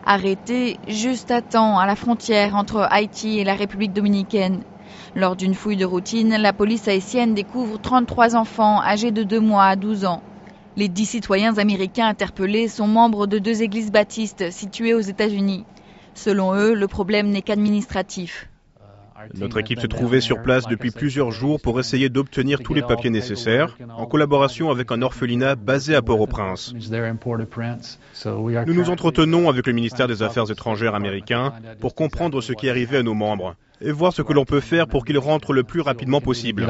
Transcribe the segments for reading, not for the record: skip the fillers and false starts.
Arrêtés juste à temps à la frontière entre Haïti et la République dominicaine. Lors d'une fouille de routine, la police haïtienne découvre 33 enfants âgés de 2 mois à 12 ans. Les 10 citoyens américains interpellés sont membres de 2 églises baptistes situées aux États-Unis. Selon eux, le problème n'est qu'administratif. Notre équipe se trouvait sur place depuis plusieurs jours pour essayer d'obtenir tous les papiers nécessaires, en collaboration avec un orphelinat basé à Port-au-Prince. Nous nous entretenons avec le ministère des Affaires étrangères américain pour comprendre ce qui est arrivé à nos membres et voir ce que l'on peut faire pour qu'ils rentrent le plus rapidement possible.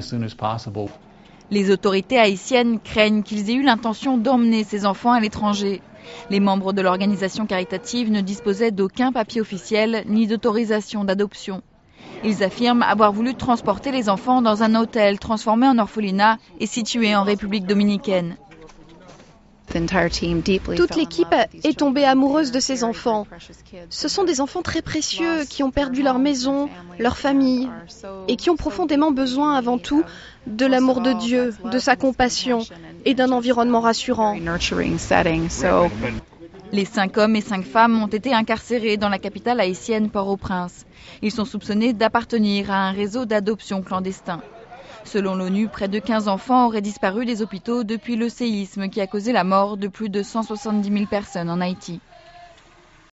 Les autorités haïtiennes craignent qu'ils aient eu l'intention d'emmener ces enfants à l'étranger. Les membres de l'organisation caritative ne disposaient d'aucun papier officiel ni d'autorisation d'adoption. Ils affirment avoir voulu transporter les enfants dans un hôtel transformé en orphelinat et situé en République dominicaine. Toute l'équipe est tombée amoureuse de ces enfants. Ce sont des enfants très précieux qui ont perdu leur maison, leur famille et qui ont profondément besoin avant tout de l'amour de Dieu, de sa compassion et d'un environnement rassurant. Les 5 hommes et 5 femmes ont été incarcérés dans la capitale haïtienne Port-au-Prince. Ils sont soupçonnés d'appartenir à un réseau d'adoption clandestin. Selon l'ONU, près de 15 enfants auraient disparu des hôpitaux depuis le séisme qui a causé la mort de plus de 170 000 personnes en Haïti.